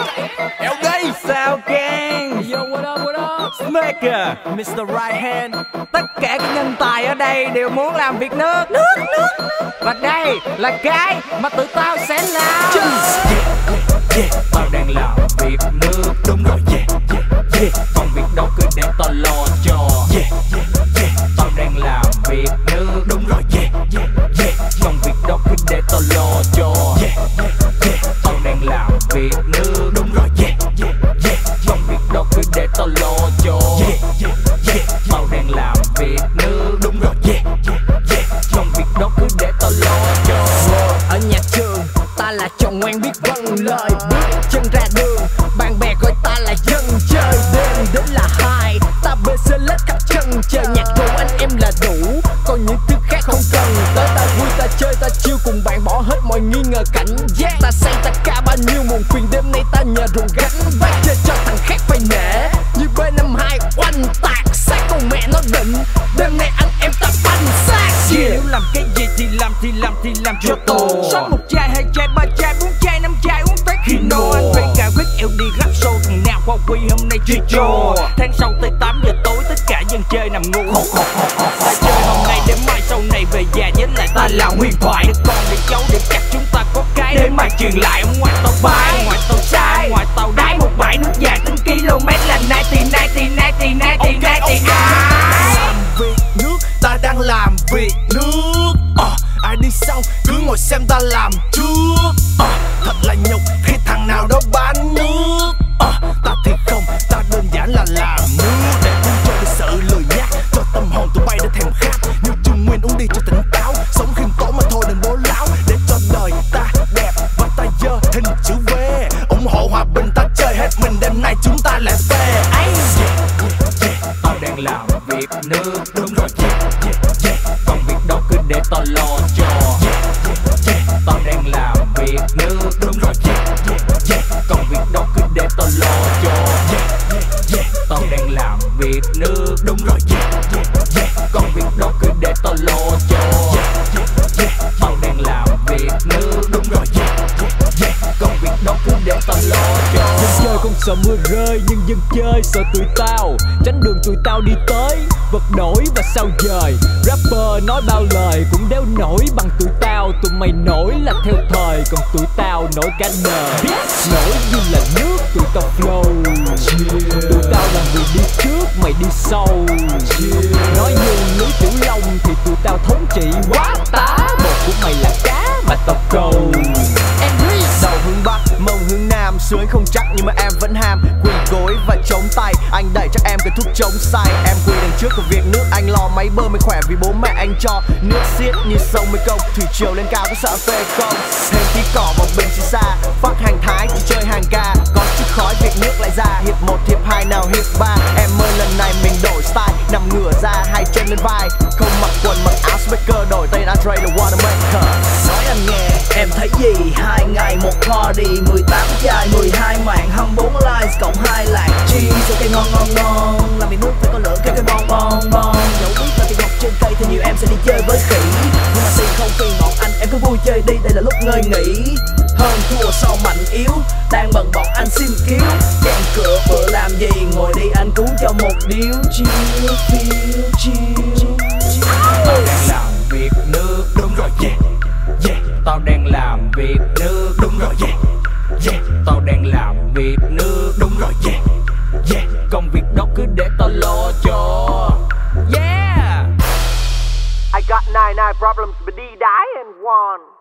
LD. Sao gang? Yo, what up? Smaker, Mr. Right Hand. Tất cả các nhân tài ở đây đều muốn làm việc nước. Và đây là cái mà tụi tao sẽ làm. Tao đang làm việc nước. Đúng rồi, còn việc đâu cứ để tao lo cho. Tao đang làm việc nước. Đúng rồi, còn việc đâu cứ để tao lo cho. Tao đang làm việc nước. Đúng rồi, còn việc đâu cứ để tao lo cho. Tao đang làm việc nước. Đúng rồi, còn việc đâu cứ để tao lo cho. Ở nhà trường ta là chồng ngoan biết vâng lời. Bước chân ra đường bạn bè gọi ta là dân chơi. Đêm đến là hai ta BC lết khắp chân trời. Nhạc cụ anh em là đủ, còn những thứ khác không cần. Tới ta vui ta chơi ta chill cùng bạn, bỏ hết mọi nghi ngờ cảnh giác. Ta say ta ca bao nhiêu muộn phiền, đêm nay ta nhờ ruộng gánh vác chơi cho thằng khác phải nể. Như B52 oanh tạc xác con mẹ nó định. Đêm nay anh em ta banh xác. Nếu làm cái gì thì làm cho tổ. Xót một chai, hai chai, ba chai, bốn chai, năm chai uống tới khi no. Anh phải cà quyết LD rap show, thằng nào qua quy hôm nay chơi trò. Tháng sau tới 8 giờ tối tất cả dân chơi nằm ngủ. Ta chơi hôm nay để mai sau này về già nhớ lại ta là huyền thoại. Để con để cháu để chắc chúng ta có cái để mà truyền lại. Ông ngoại tao bay, ngoại tao sai, ngoại tao đái một bãi nước dài tính km là 90. Làm việc nước, ta đang làm việc nước. Ai đi sau cứ ngồi xem ta làm trước. Thật là nhục khi thằng nào đó bán nước. Ta thì không, ta đơn giản là làm nước. Để vui chơi để sợ lười nhác, cho tâm hồn tụi bay đã thèm khát. Như Trung Nguyên uống đi cho tỉnh táo, sống khiêm tốn mà thôi đừng bố láo. Để cho đời ta đẹp và ta dơ hình chữ V. ủng hộ hòa bình ta chơi hết mình, đêm nay chúng ta lại phê. Tao đang làm việc nước. Đúng rồi, còn việc đâu cứ để tao lo cho. Tao đang làm việc nước. Đúng rồi, còn việc đâu cứ để tao lo cho. Tao đang làm việc nước. Đúng rồi, còn việc đâu cứ để tao lo cho. Tao đang làm việc nước. Đúng rồi, còn việc đâu cứ để tao lo cho. Dân chơi không sợ mưa rơi, nhưng dân chơi sợ tụi tao. Tránh đường tụi tao đi tới, vật nổi và sao dời. Rapper nói bao lời cũng đéo nổi bằng tụi tao. Tụi mày nổi là theo thời, còn tụi tao nổi cả đời. Nổi như là nước, tụi tao flow. Tụi tao là người đi trước, mày đi sau. Nói như núi Tiểu Long thì tụi tao thống trị quá tá. Bột của mày là cá mà tao cầu. Đầu hướng Bắc, mông hướng Nam, sướng không chắc nhưng mà em vẫn ham. Quỳ gối và chống tay, anh đẩy chắc em cái thuốc chống say. Em quỳ đằng trước của việc nước, anh lo máy bơm mới khỏe vì bố mẹ anh cho. Nước xiết như sông mới công, thủy triều lên cao có sợ phê không. Thêm tí cỏ vào bình xì xa, phát hàng thái chỉ chơi hàng ca. Có chút khói việc nước lại ra, hiệp 1, hiệp 2 nào hiệp 3. Em ơi lần này mình đổi style, nằm ngửa ra hai chân lên vai. Không mặc quần mặc áo speaker, đổi tên Andre là Watermaker. Nói anh nghe, em thấy gì? 2 ngày một party, 18 chai, 12 mạng, 24 likes, cộng 2 lạc cheese. Ok ngon, làm việc nước phải có lửa kêu cái bon. Dẫu biết là tiền ngọc trên cây thì nhiều em sẽ đi chơi với khỉ. Nhưng mà tiền không phiền bọn anh, em cứ vui chơi đi, đây là lúc ngơi nghỉ. Hơn thua sau mạnh yếu, đang bận bọn anh xin cứu. Đèn cửa vừa làm gì, ngồi đi anh cứu cho một điếu. Chill, feel, chill. Tao đang làm việc nước. Đúng rồi, tao đang làm việc nước. Đúng rồi, tao đang làm việc nước. Đúng rồi, công việc đó cứ để tao lo cho. Yeah. I got 99 problems but he die in one.